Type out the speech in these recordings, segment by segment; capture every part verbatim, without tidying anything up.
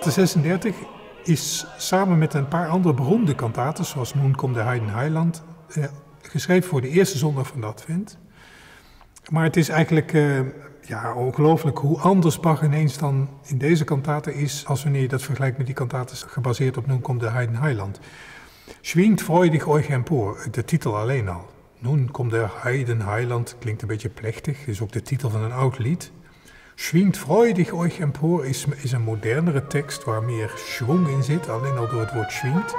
Kantate zesendertig is samen met een paar andere beroemde kantaten, zoals Nun kommt der Heiden Heiland, eh, geschreven voor de eerste zondag van de Advent. Maar het is eigenlijk eh, ja, ongelooflijk hoe anders Bach ineens dan in deze kantate is, als wanneer je dat vergelijkt met die kantaten gebaseerd op Nun kommt der Heiden Heiland. Schwingt freudig euch empor, de titel alleen al. Nun kommt der Heiden Heiland klinkt een beetje plechtig, is ook de titel van een oud lied. Schwingt freudig euch empor is, is een modernere tekst waar meer schwung in zit, alleen al door het woord schwingt.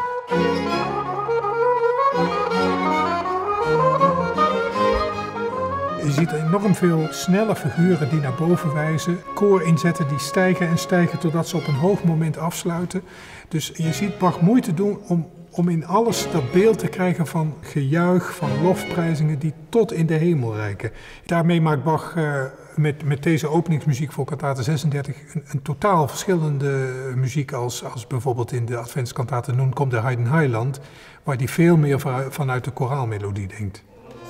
Je ziet enorm veel snelle figuren die naar boven wijzen, koor inzetten die stijgen en stijgen totdat ze op een hoog moment afsluiten. Dus je ziet Bach moeite doen om, om in alles dat beeld te krijgen van gejuich, van lofprijzingen die tot in de hemel reiken. Daarmee maakt Bach uh, met, met deze openingsmuziek voor kantate zesendertig een, een totaal verschillende muziek als, als bijvoorbeeld in de Adventskantate Nun kommt der Heiden Heiland, waar hij veel meer vanuit de koraalmelodie denkt.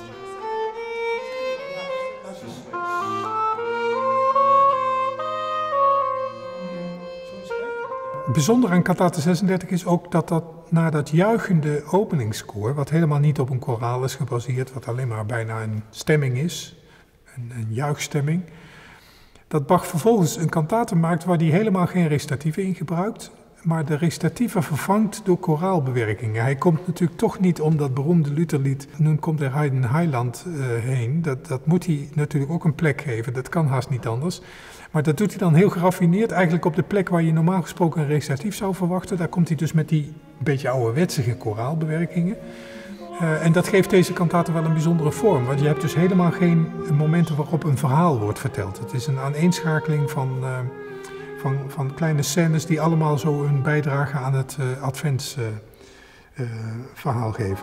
Bijzonder aan kantate zesendertig is ook dat dat na dat juichende openingskoor, wat helemaal niet op een koraal is gebaseerd, wat alleen maar bijna een stemming is, een, een juichstemming, dat Bach vervolgens een kantate maakt waar hij helemaal geen recitatieve in gebruikt, maar de recitatieve vervangt door koraalbewerkingen. Hij komt natuurlijk toch niet om dat beroemde Lutherlied Nun kommt der Heiden Heiland uh, heen. Dat, dat moet hij natuurlijk ook een plek geven, dat kan haast niet anders. Maar dat doet hij dan heel geraffineerd, eigenlijk op de plek waar je normaal gesproken een recitatief zou verwachten. Daar komt hij dus met die beetje ouderwetsige koraalbewerkingen. Uh, en dat geeft deze kantate wel een bijzondere vorm, want je hebt dus helemaal geen momenten waarop een verhaal wordt verteld. Het is een aaneenschakeling van, uh, van, van kleine scènes die allemaal zo een bijdrage aan het uh, Adventsverhaal uh, uh, geven.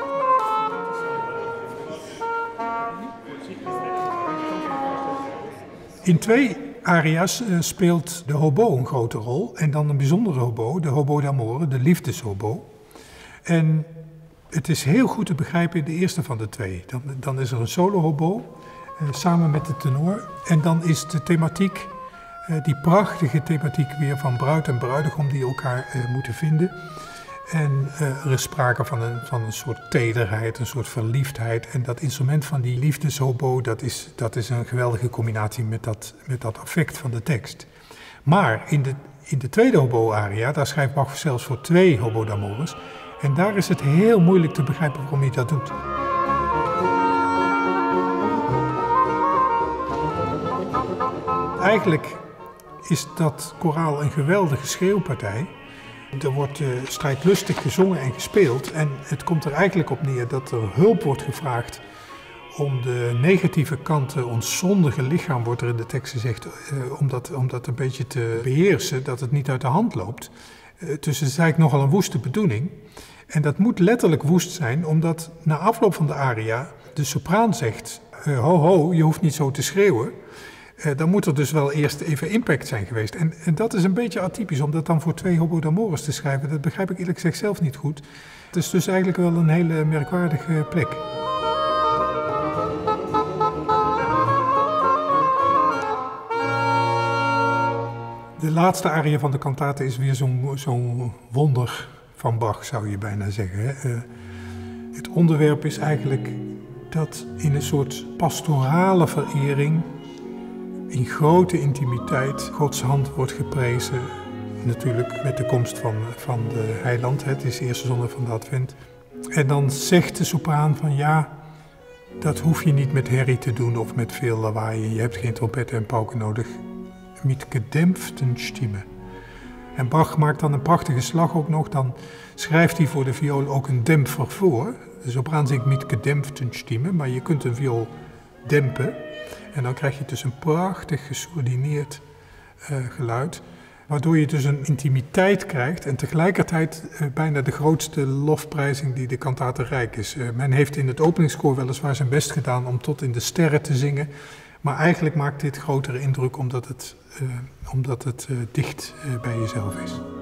In twee aria's uh, speelt de hobo een grote rol en dan een bijzondere hobo, de hobo d'amore, de liefdeshobo. En het is heel goed te begrijpen in de eerste van de twee. Dan, dan is er een solo hobo uh, samen met de tenor en dan is de thematiek, uh, die prachtige thematiek weer van bruid en bruidegom die elkaar uh, moeten vinden. En uh, er is sprake van een, van een soort tederheid, een soort verliefdheid. En dat instrument van die liefdeshobo, dat is, dat is een geweldige combinatie met dat, met dat affect van de tekst. Maar in de, in de tweede hobo-aria, daar schrijft Bach zelfs voor twee hobo d'amores. En daar is het heel moeilijk te begrijpen waarom hij dat doet. Eigenlijk is dat koraal een geweldige schreeuwpartij. Er wordt uh, strijdlustig gezongen en gespeeld en het komt er eigenlijk op neer dat er hulp wordt gevraagd om de negatieve kanten, ons zondige lichaam wordt er in de tekst gezegd, uh, om, dat, om dat een beetje te beheersen, dat het niet uit de hand loopt. Uh, dus het is eigenlijk nogal een woeste bedoeling. En dat moet letterlijk woest zijn, omdat na afloop van de aria de sopraan zegt, uh, ho ho, je hoeft niet zo te schreeuwen. Uh, dan moet er dus wel eerst even impact zijn geweest. En, en dat is een beetje atypisch, om dat dan voor twee hobo d'amores te schrijven. Dat begrijp ik eerlijk gezegd zelf niet goed. Het is dus eigenlijk wel een hele merkwaardige plek. De laatste aria van de kantate is weer zo'n zo'n wonder van Bach, zou je bijna zeggen. Hè? Uh, het onderwerp is eigenlijk dat in een soort pastorale verering, in grote intimiteit, Gods hand wordt geprezen. Natuurlijk met de komst van, van de heiland, het is de eerste zondag van de Advent. En dan zegt de sopraan van ja, dat hoef je niet met herrie te doen of met veel lawaai. Je hebt geen trompetten en pauken nodig. Mit gedämpften Stimme. En Bach maakt dan een prachtige slag ook nog. Dan schrijft hij voor de viool ook een dämpfer voor. De sopraan zingt mit gedämpften Stimme, maar je kunt een viool dempen. En dan krijg je dus een prachtig gesoordineerd uh, geluid. Waardoor je dus een intimiteit krijgt en tegelijkertijd uh, bijna de grootste lofprijzing die de kantate rijk is. Uh, men heeft in het openingskoor weliswaar zijn best gedaan om tot in de sterren te zingen. Maar eigenlijk maakt dit grotere indruk omdat het, uh, omdat het uh, dicht uh, bij jezelf is.